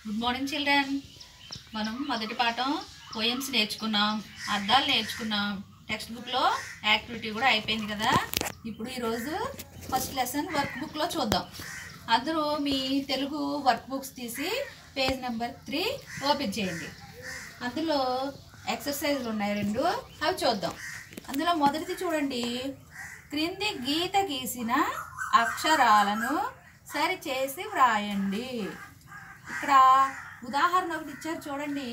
Good morning children. మనం మొదటి పాఠం పోయమ్స్ నేర్చుకున్నాం, అర్థాలు నేర్చుకున్నాం, టెక్స్ట్ బుక్లో యాక్టివిటీ కూడా అయిపోయింది కదా. ఇప్పుడు ఈరోజు ఫస్ట్ లెసన్ వర్క్ బుక్లో చూద్దాం. అందరూ మీ తెలుగు వర్క్ బుక్స్ తీసి పేజ్ నెంబర్ 3 ఓపెన్ చేయండి. అందులో ఎక్సర్సైజ్లు ఉన్నాయి 2, అవి చూద్దాం. అందులో మొదటిది చూడండి. క్రింది గీత గీసిన అక్షరాలను సరిచేసి వ్రాయండి. ఇక్కడ ఉదాహరణ ఒకటి ఇచ్చారు చూడండి.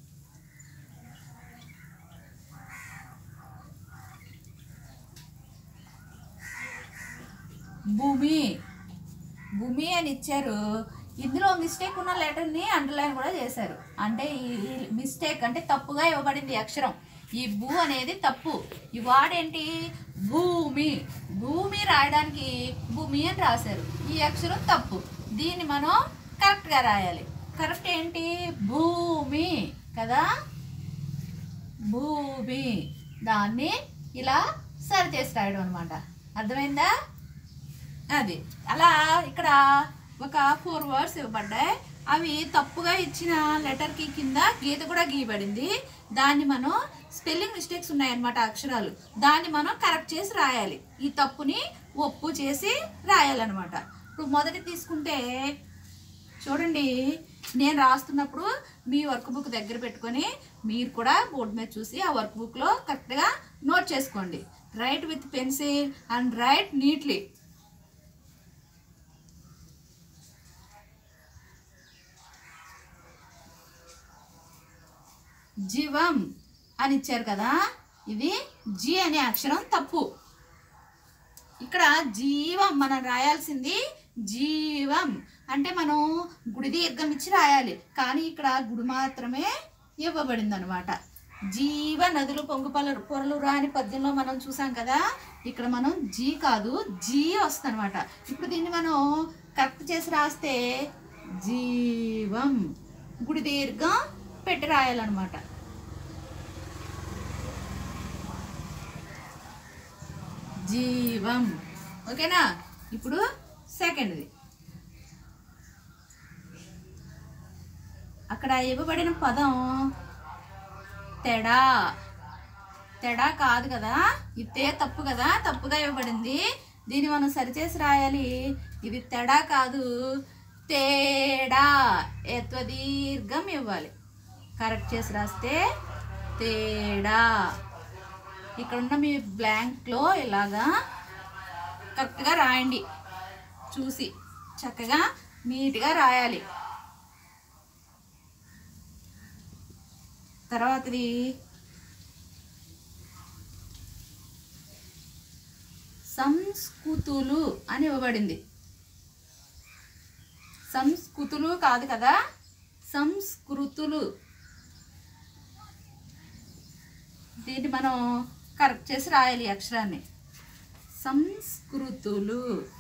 భూమి భూమి అని ఇచ్చారు. ఇందులో మిస్టేక్ ఉన్న లెటర్ని అండర్లైన్ కూడా చేశారు. అంటే ఈ మిస్టేక్ అంటే తప్పుగా ఇవ్వబడింది అక్షరం. ఈ భూ అనేది తప్పు. ఈ వాడేంటి భూమి. భూమి రాయడానికి భూమి అని రాశారు. ఈ అక్షరం తప్పు. దీన్ని మనం కరెక్ట్గా రాయాలి. కరెక్ట్ ఏంటి భూమి కదా, భూమి. దాన్ని ఇలా సరి చేసి రాయడం అనమాట. అర్థమైందా? అది అలా ఇక్కడ ఒక 4 వర్డ్స్ ఇవ్వబడ్డాయి. అవి తప్పుగా ఇచ్చిన లెటర్కి కింద గీత కూడా గీయబడింది. దాన్ని మనం స్పెల్లింగ్ మిస్టేక్స్ ఉన్నాయన్నమాట అక్షరాలు. దాన్ని మనం కరెక్ట్ చేసి రాయాలి. ఈ తప్పుని ఒప్పు చేసి రాయాలన్నమాట. ఇప్పుడు మొదటి తీసుకుంటే చూడండి, నేను రాస్తున్నప్పుడు మీ వర్క్ బుక్ దగ్గర పెట్టుకొని మీరు కూడా బోర్డు మీద చూసి ఆ వర్క్ బుక్లో కరెక్ట్గా నోట్ చేసుకోండి. Write with pencil and write neatly. జీవం అని ఇచ్చారు కదా, ఇది జీ అనే అక్షరం తప్పు. ఇక్కడ జీవం మనం రాయాల్సింది జీవం. అంటే మనం గుడి దీర్ఘం ఇచ్చి రాయాలి, కానీ ఇక్కడ గుడి మాత్రమే ఇవ్వబడింది అనమాట. జీవ నదులు పొంగు పొరలు రాని పద్యంలో మనం చూసాం కదా. ఇక్కడ మనం జీ కాదు జీ వస్తుంది అనమాట. ఇప్పుడు దీన్ని మనం కరెక్ట్ చేసి రాస్తే జీవం గుడి దీర్ఘం పెట్టి రాయాలన్నమాట. జీవం. ఓకేనా? ఇప్పుడు సెకండ్ది. అక్కడ ఇవ్వబడిన పదం తెడా. తెడా కాదు కదా, ఇదే తప్పు కదా, తప్పుగా ఇవ్వబడింది. దీన్ని మనం సరిచేసి రాయాలి. ఇది తెడా కాదు తేడా. దీర్ఘం ఇవ్వాలి. కరెక్ట్ చేసి రాస్తే తేడా. ఇక్కడ ఉన్న మీ బ్లాంక్లో ఇలాగా కరెక్ట్గా రాయండి. చూసి చక్కగా నీట్గా రాయాలి. తర్వాతది సంస్కృతులు అని ఇవ్వబడింది. సంస్కృతులు కాదు కదా, సంస్కృతులు. దీన్ని మనం కరెక్ట్ చేసి రాయాలి అక్షరాన్ని. సంస్కృతులు.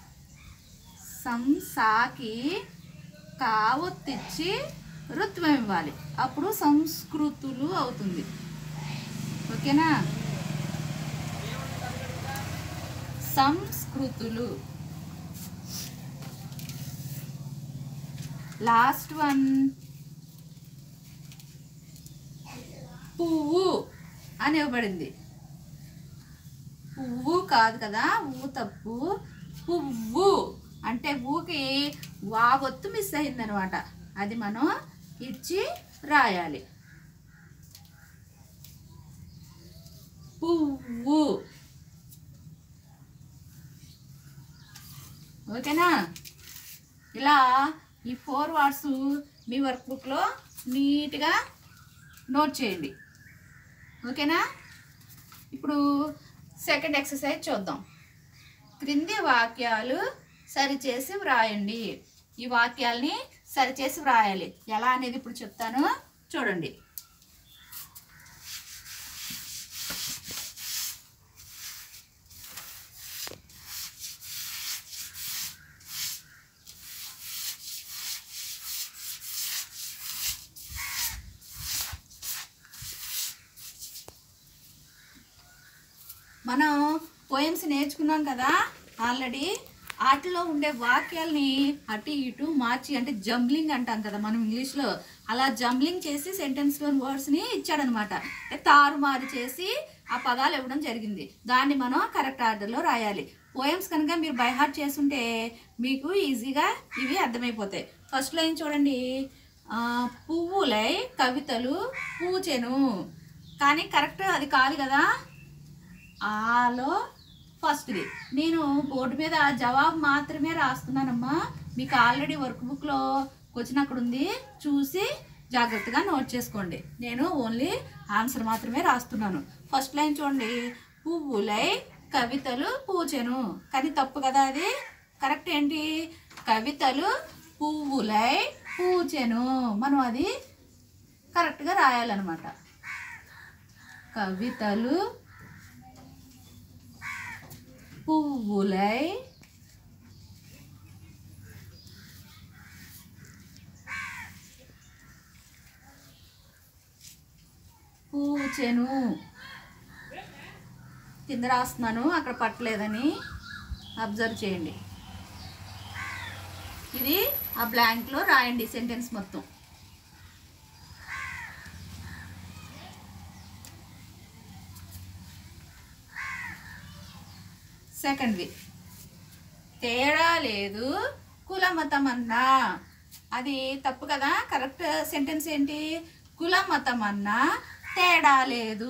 సంసాకి కావొత్తిచ్చి రుత్వం ఇవ్వాలి, అప్పుడు సంస్కృతులు అవుతుంది. ఓకేనా? సంస్కృతులు. లాస్ట్ వన్ పువ్వు అని ఇవ్వబడింది. పువ్వు కాదు కదా, ఊ తప్పు. పువ్వు అంటే ఊకి వావొత్తు మిస్ అయిందనమాట. అది మనం ఇచ్చి రాయాలి. పువ్వు. ఓకేనా? ఇలా ఈ 4 వర్డ్స్ మీ వర్క్ బుక్లో నీట్గా నోట్ చేయండి. ఓకేనా? ఇప్పుడు సెకండ్ ఎక్సర్సైజ్ చూద్దాం. క్రింది వాక్యాలు సరిచేసి వ్రాయండి. ఈ వాక్యాలని సరిచేసి వ్రాయాలి. ఎలా అనేది ఇప్పుడు చెప్తాను, చూడండి. మనం పోయమ్స్ నేర్చుకున్నాం కదా ఆల్రెడీ. వాటిలో ఉండే వాక్యాల్ని అటు ఇటు మార్చి, అంటే జంబ్లింగ్ అంటాం కదా మనం ఇంగ్లీష్లో, అలా జంబ్లింగ్ చేసి సెంటెన్స్లోని వర్డ్స్ని ఇచ్చాడనమాట. అంటే తారుమారు చేసి ఆ పదాలు ఇవ్వడం జరిగింది. దాన్ని మనం కరెక్ట్ ఆర్డర్లో రాయాలి. పోయమ్స్ కనుక మీరు బై హార్ట్ చేసుంటే మీకు ఈజీగా ఇవి అర్థమైపోతాయి. ఫస్ట్ లైన్ చూడండి, పువ్వులై కవితలు పూచెను. కానీ కరెక్ట్ అది కాదు కదా. ఆలో ఫస్ట్ది నేను బోర్డు మీద జవాబు మాత్రమే రాస్తున్నానమ్మా. మీకు ఆల్రెడీ వర్క్ బుక్లో క్వశ్చన్ అక్కడ ఉంది, చూసి జాగ్రత్తగా నోట్ చేసుకోండి. నేను ఓన్లీ ఆన్సర్ మాత్రమే రాస్తున్నాను. ఫస్ట్ లైన్ చూడండి, పువ్వులై కవితలు పూచెను. కానీ తప్పు కదా అది. కరెక్ట్ ఏంటి, కవితలు పువ్వులై పూచెను. మనం అది కరెక్ట్గా రాయాలన్నమాట. కవితలు పువ్వులై పూచెను. కింద రాస్తున్నాను, అక్కడ పట్టలేదని అబ్జర్వ్ చేయండి. ఇది ఆ బ్లాంక్లో రాయండి సెంటెన్స్ మొత్తం. సెకండ్ది, తేడా లేదు కులమతం అన్నా. అది తప్పు కదా. కరెక్ట్ సెంటెన్స్ ఏంటి, కులమతం అన్నా తేడా లేదు.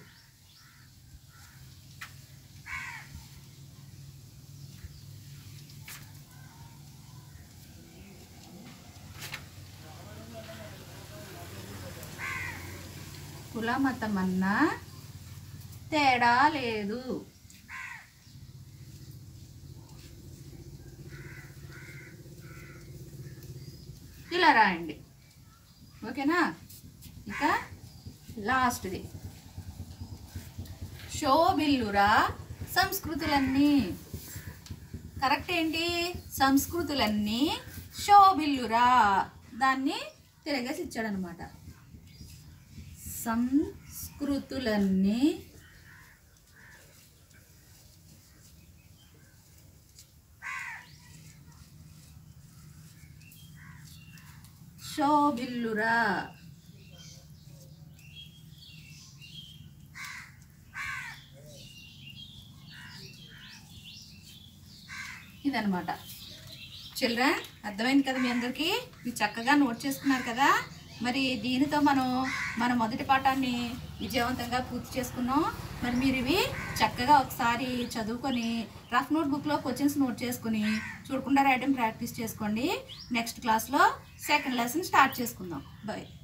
కులమతం అన్నా తేడా లేదు. ఇలా రాయండి, ఓకేనా. ఇక లాస్ట్ది, శోభిల్లురా సంస్కృతులన్నీ. కరెక్ట్ ఏంటి, సంస్కృతులన్నీ శోభిల్లురా. దాన్ని తిరగేసి ఇచ్చాడనమాట. సంస్కృతులన్నీ శోభిల్లురా. ఇదనమాట. చిల్డ్రన్ అర్థమైంది కదా మీ అందరికీ. మీరు చక్కగా నోట్ చేసుకున్నారు కదా. మరి దీనితో మనం మన మొదటి పాఠాన్ని విజయవంతంగా పూర్తి చేసుకున్నాం. మరి మీరు ఇవి చక్కగా ఒకసారి చదువుకొని రఫ్ నోట్ బుక్లో క్వశ్చన్స్ నోట్ చేసుకుని చూడకుండా రాయడం ప్రాక్టీస్ చేసుకోండి. నెక్స్ట్ క్లాస్లో సెకండ్ లెసన్ స్టార్ట్ చేసుకుందాం. బాయ్.